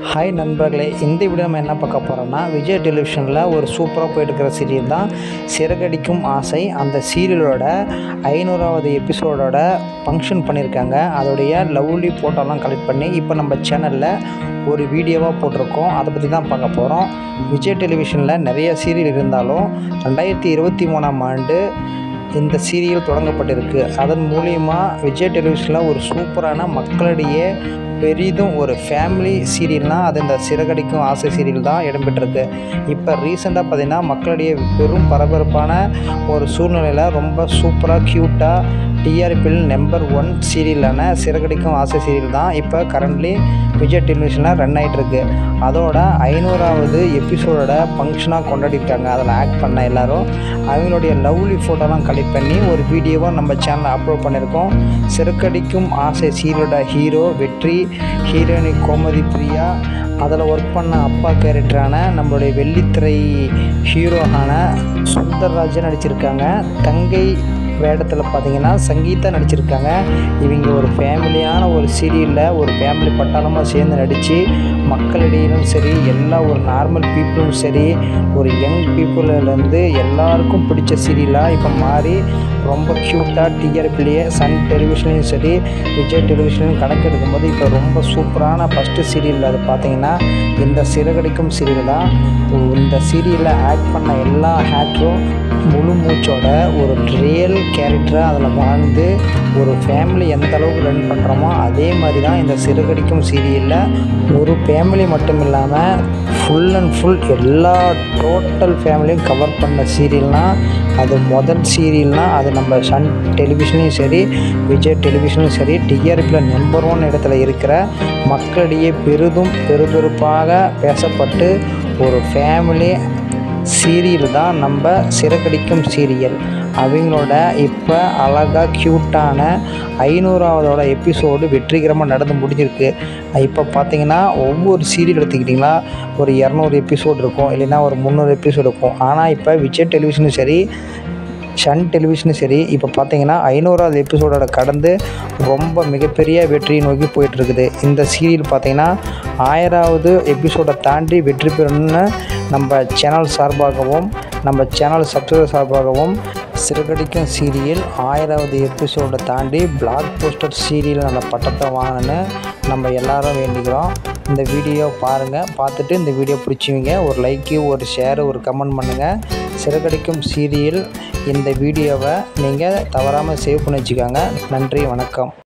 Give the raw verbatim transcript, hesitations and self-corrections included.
Hi நண்பர்களே, இந்த video நம்ம என்ன பார்க்க போகிறோம்னா, விஜய் டெலிவிஷனில் ஒரு சூப்பராக போயிட்டுருக்கிற சீரியல் தான் சிறகடிக்கும் ஆசை. அந்த சீரியலோட ஐநூறாவது எபிசோடோட ஃபங்க்ஷன் பண்ணியிருக்காங்க. அதோடைய லவ்லி ஃபோட்டோலாம் கலெக்ட் பண்ணி இப்போ நம்ம சேனலில் ஒரு வீடியோவாக போட்டிருக்கோம். அதை பற்றி தான் பார்க்க போகிறோம். விஜய் டெலிவிஷனில் நிறைய சீரியல் இருந்தாலும் ரெண்டாயிரத்தி இருபத்தி மூணாம் ஆண்டு இந்த சீரியல் தொடங்கப்பட்டிருக்கு. அதன் மூலிமா விஜய் டெலிவிஷனில் ஒரு சூப்பரான மக்களிடையே பெரிதும் ஒரு ஃபேமிலி சீரியல்னால் அது இந்த சிறகடிக்கும் ஆசை சீரியல் தான் இடம்பெற்றிருக்கு. இப்போ ரீசெண்டாக பார்த்திங்கன்னா மக்களிடையே பெரும் பரபரப்பான ஒரு சூழ்நிலையில் ரொம்ப சூப்பராக க்யூட்டாக டிஆர்பியில் நம்பர் ஒன் சீரியலான சிறகடிக்கும் ஆசை சீரியல் தான் இப்போ கரண்ட்லி விஜய் டெலிவிஷனில் ரன் ஆகிட்டுருக்கு. அதோட ஐநூறாவது எபிசோடோட ஃபங்க்ஷனாக கொண்டாடிருக்காங்க. அதில் ஆக்ட் பண்ண எல்லோரும் அவங்களுடைய லவ்லி ஃபோட்டோலாம் கலெக்ட் பண்ணி ஒரு வீடியோவாக நம்ம சேனலில் அப்லோட் பண்ணியிருக்கோம். சிறகடிக்கும் ஆசை சீரியலோட ஹீரோ வெற்றி, ஹீரோயினி கோமதி பிரியா, அதில் ஒர்க் பண்ண அப்பா கேரக்டரான நம்மளுடைய வெள்ளித்திரை ஹீரோவான சுந்தர்ராஜன் நடிச்சிருக்காங்க. தங்கை வேடத்தில் பார்த்திங்கன்னா சங்கீதா நடிச்சிருக்காங்க. இவங்க ஒரு ஃபேமிலியான ஒரு சீரியலில் ஒரு ஃபேமிலி பட்டாளமாக சேர்ந்து நடித்து மக்களிடையிலும் சரி, எல்லா ஒரு நார்மல் பீப்புளும் சரி, ஒரு யங் பீப்புளிலேருந்து எல்லாருக்கும் பிடிச்ச சீரியலாக இப்போ மாறி ரொம்ப க்யூட்டாக டிஆர்பிலேயே சன் டெலிவிஷன்லையும் சரி விஜய் டெலிவிஷன்லையும் கணக்கு எடுக்கும்போது இப்போ ரொம்ப சூப்பரான ஃபஸ்ட்டு சீரியல் அது பார்த்திங்கன்னா இந்த சிறகடிக்கும் சீரியல் தான். இந்த சீரியலில் ஆக்ட் பண்ண எல்லா ஆக்டரும் முழு மூச்சோட ஒரு ரியல் கேரக்டராக அதில் வாழ்ந்து ஒரு ஃபேமிலி எந்த அளவுக்கு ரன் பண்ணுறோமோ அதே மாதிரி தான் இந்த சிறகடிக்கும் சீரியலில் ஒரு ஃபேமிலி மட்டும் இல்லாமல் ஃபுல் அண்ட் ஃபுல் எல்லா டோட்டல் ஃபேமிலியும் கவர் பண்ண சீரியல்னால் அது முதல் சீரியல்னால் அது நம்ம சன் டெலிவிஷன்லையும் சரி விஜய் டெலிவிஷன்லையும் சரி டிஆர்பியில் நம்பர் ஒன் இடத்துல இருக்கிற மக்களிடையே பெரிதும் பெருபெருப்பாக பேசப்பட்டு ஒரு ஃபேமிலி சீரியல் தான் நம்ம சிறகடிக்கும் சீரியல். அவங்களோட இப்போ அழகாக க்யூட்டான ஐநூறாவதோட எபிசோடு வெற்றிகரமாக நடந்து முடிஞ்சிருக்கு. இப்போ பார்த்திங்கன்னா ஒவ்வொரு சீரியல் எடுத்துக்கிட்டிங்கன்னா ஒரு இரநூறு எபிசோடு இருக்கும், இல்லைன்னா ஒரு முந்நூறு எபிசோடு இருக்கும். ஆனால் இப்போ விஜய் டெலிவிஷனும் சரி சன் டெலிவிஷனும் சரி இப்போ பார்த்திங்கன்னா ஐநூறாவது எபிசோடோட கடந்து ரொம்ப மிகப்பெரிய வெற்றியை நோக்கி போயிட்டுருக்குது. இந்த சீரியல் பார்த்திங்கன்னா ஆயிராவது எபிசோடை தாண்டி வெற்றி பெறணும்னு நம்ம சேனல் சார்பாகவும் நம்ம சேனல் சப்ஸ்கிரைபர் சார்பாகவும் சிறகடிக்கும் சீரியல் ஆயிராவது எபிசோடை தாண்டி பிளாக் போஸ்டர் சீரியல் அந்த பட்டத்தை வாங்கணுன்னு நம்ம எல்லாரும் வேண்டிக்கிறோம். இந்த வீடியோ பாருங்கள், பார்த்துட்டு இந்த வீடியோ பிடிச்சிவிங்க ஒரு லைக்கு, ஒரு ஷேரு, ஒரு கமெண்ட் பண்ணுங்கள். சிறகடிக்கும் சீரியல் இந்த வீடியோவை நீங்கள் தவறாமல் சேவ் பண்ணி வச்சுக்கோங்க. நன்றி, வணக்கம்.